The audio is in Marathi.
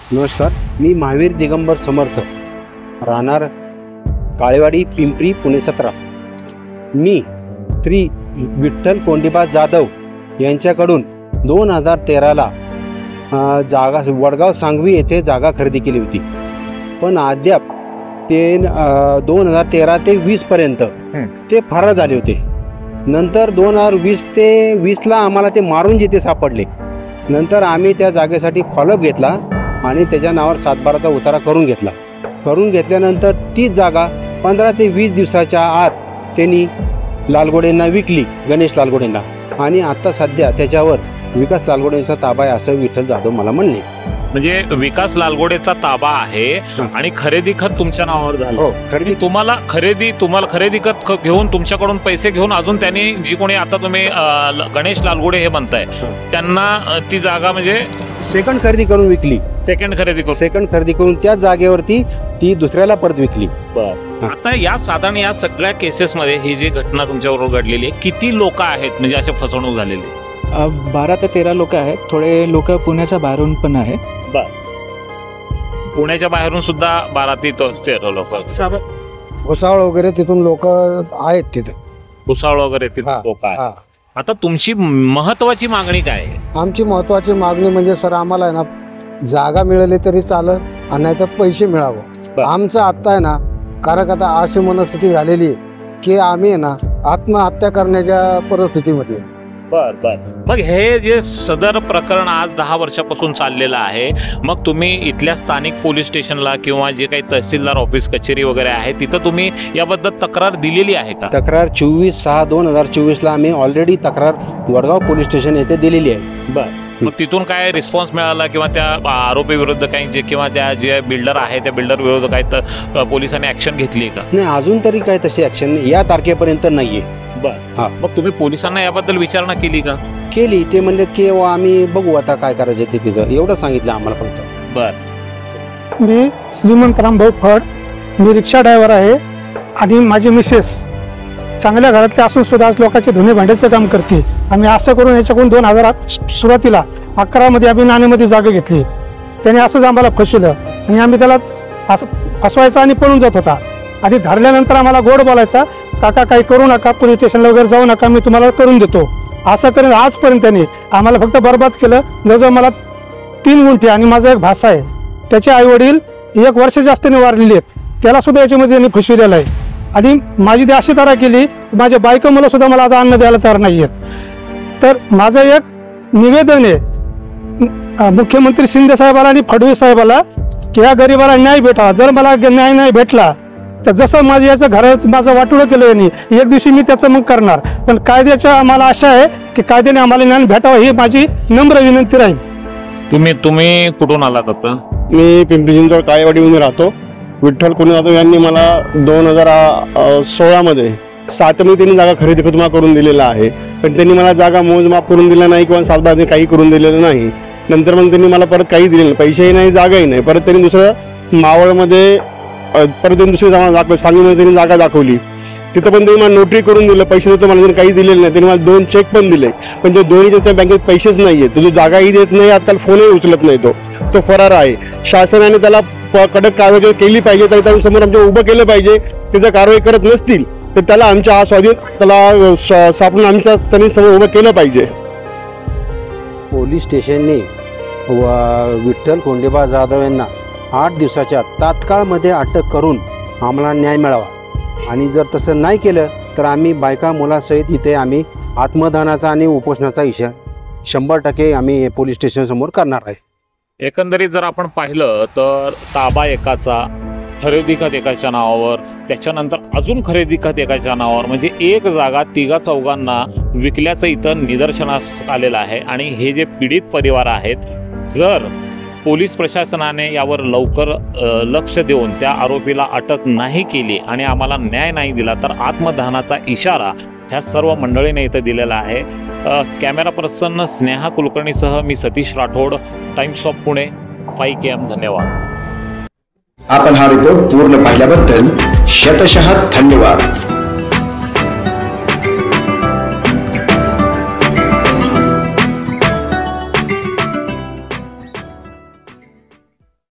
नमस्कार, मी महावीर दिगंबर समर्थ, राहणार काळेवाडी, पिंपरी, पुणे 17. मी श्री विठ्ठल कोंडीबा जाधव यांच्याकडून 2013ला जागा वडगाव सांगवी येथे जागा खरेदी केली होती. पण अद्याप ते 2013 ते 20पर्यंत ते फरार झाले होते. नंतर 2020 ते 20ला आम्हाला ते मारून जिथे सापडले. नंतर आम्ही त्या जागेसाठी फॉलोअप घेतला आणि त्याच्या नावावर 7/12चा उतारा करून घेतला. करून घेतल्यानंतर तीच जागा 15 ते 20 दिवसाच्या आत त्यांनी लालगोडेंना विकली, गणेश लालगोडेंना. आणि आता सध्या त्याच्यावर विकास लालगोडेंचा ताबा आहे असं विठ्ठल जाधव मला म्हणले. म्हणजे विकास लालगोडेचा ताबा आहे आणि खरेदी खत तुमच्या नावावर झालं. हो, खरेदी तुम्हाला खरेदी खत घेऊन तुमच्याकडून पैसे घेऊन अजून त्यांनी जी कोणी आता तुम्ही गणेश लालगोडे हे म्हणताय त्यांना ती जागा म्हणजे सेकंड खरेदी करून विकली. सेकंड खरेदी करून त्या जागेवरती ती दुसऱ्याला परत विकली. आता या साधारण या सगळ्या केसेसमध्ये ही जी घटना तुमच्याबरोबर घडलेली आहे, किती लोक आहेत म्हणजे असे फसवणूक झालेली? 12 ते 13 लोक आहेत. थोडे लोक पुण्याच्या बाहेरून पण आहे. पुण्याच्या बाहेरून सुद्धा 12 ते 13 लोक. भुसावळ वगैरे तिथून लोक आहेत तिथे. भुसावळ वगैरे तिथे लोक आहेत. आता तुमची महत्वाची मागणी काय आहे? आमची महत्वाची मागणी म्हणजे सर, आम्हाला आहे ना जागा मिळाली तरी चालेल आणि नाही तर पैसे मिळावं. आमचं आत्ता आहे ना, कारण आता अशी मनस्थिती झालेली आहे की आम्ही आहे ना आत्महत्या करण्याच्या परिस्थितीमध्ये. मग हे जे सदर प्रकरण आज 10 वर्षापासून चाललेलं आहे, मग तुम्ही इथल्या स्थानिक पोलीस स्टेशनला किंवा जे काही तहसीलदार ऑफिस कचेरी वगैरे आहे तिथं तुम्ही याबद्दल तक्रार दिलेली आहे का? तक्रार 24/6/2024ला आम्ही ऑलरेडी तक्रार वडगाव पोलीस स्टेशन येथे दिलेली आहे. मग तिथून काय रिस्पॉन्स मिळाला किंवा त्या आरोपी विरुद्ध काही जे किंवा त्या जे बिल्डर आहे त्या बिल्डर विरुद्ध काही तर पोलिसांनी ऍक्शन घेतली का? नाही, अजून तरी काही तशी ऍक्शन या तारखेपर्यंत नाहीये. मग तुम्ही पोलिसांना याबद्दल विचारणा केली का? केली. ते म्हणले की आम्ही बघू आता काय करायचं ते तिचं, एवढं सांगितलं आम्हाला फक्त. मी श्रीमंत रामभाऊ फड, मी रिक्षा ड्रायव्हर आहे आणि माझी मिसेस चांगल्या घरातले असून सुद्धा आज लोकांचे धुणे भांड्याचं काम करते. आम्ही असं करून याच्याकडून 2000 सुरुवातीला 11मध्ये आम्ही नाणेमध्ये जागा घेतली. त्याने असंच आम्हाला फसवलं आणि आम्ही त्याला असं फसवायचा आणि पळून जात होता. आणि धरल्यानंतर आम्हाला गोड बोलायचा, काका काही करू नका, पोलीस स्टेशनला वगैरे जाऊ नका, मी तुम्हाला करून देतो. असं करून आजपर्यंत त्यांनी आम्हाला फक्त बरबाद केलं. जवळजवळ मला 3 गुंठे आणि माझा एक भासा आहे, त्याचे आईवडील 1 वर्ष जास्तीने वारलेले आहेत, त्याला सुद्धा याच्यामध्ये त्यांनी फसविलेलं आहे. आणि माझी ती अशी तरा केली, माझ्या बायको मुलं सुद्धा मला आता अन्न द्यायला तयार नाही आहेत. तर माझं एक निवेदन आहे मुख्यमंत्री शिंदे साहेबाला आणि फडणवीस साहेबाला की या गरिबाला न्याय भेटावा. जर मला न्याय नाही भेटला तर जसं माझं याचं घराचं माझं वाटोळं केलं यांनी, एक दिवशी मी त्याचं मग करणार. पण कायद्याच्या आम्हाला आशा आहे की कायद्याने आम्हाला न्याय भेटावं, ही माझी नम्र विनंती राहील. तुम्ही कुठून आलात आता? मी पिंपरी चिंचवड काळेवाडीमध्ये राहतो. विठ्ठल कोंडीबा जाधव यांनी मला 2016मध्ये 7मध्ये त्यांनी जागा खरेदी खत करून दिलेला आहे. पण त्यांनी मला जागा मोजमाप करून दिला नाही किंवा 7/12 काही करून दिलेलं नाही. नंतर मग त्यांनी मला परत काही दिलेलं नाही, पैसेही नाही, जागाही नाही. परत त्यांनी दुसरं मावळमध्ये परत दुसरी जागा सांगलीमध्ये त्यांनी जागा दाखवली, तिथं पण त्यांनी मला नोटरी करून दिलं. पैसे देतो मला काही दिलेले नाही. त्यांनी मला 2 चेक पण दिले, पण ते दोन्ही त्या बँकेत पैसेच नाही आहेत. तो जागाही देत नाही, आजकाल फोनही उचलत नाही, तो फरार आहे. शासनाने त्याला कडक कारवाई केली पाहिजे, तर त्याच्या समोर आमच्या उभं केलं पाहिजे. त्याचं कारवाई करत नसतील तर त्याला आमच्या स्वाधीन त्याला सापडून आमच्या त्यांनी समोर उभं केलं पाहिजे. पोलीस स्टेशनने विठ्ठल कोंडीबा जाधव यांना 8 दिवसाच्या तात्काळमध्ये अटक करून आम्हाला न्याय मिळावा. आणि जर तसं नाही केलं तर आम्ही बायका मुलासहित इथे आम्ही आत्मदानाचा आणि उपोषणाचा इशारा 100% आम्ही पोलीस स्टेशनसमोर करणार आहे. एकंदरीत जर आपण पाहिलं तर ताबा एकाचा, खरेदी खत एकाच्या नावावर, त्याच्यानंतर अजून खरेदी खत एकाच्या नावावर, म्हणजे एक जागा 3-4 विकल्याचं इथं निदर्शनास आलेलं आहे. आणि हे जे पीडित परिवार आहेत, जर पोलीस प्रशासनाने यावर लवकर लक्ष देऊन त्या आरोपीला अटक नाही केली आणि आम्हाला न्याय नाही दिला तर आत्मदहनाचा इशारा ह्या सर्व मंडळीने इथं दिलेला आहे. कॅमेरा पर्सन स्नेहा कुलकर्णीसह मी Satish Rathod, Times of Pune, 5KM. धन्यवाद. आपण हा रिपोर्ट पूर्ण पाहिल्याबद्दल शतशः धन्यवाद.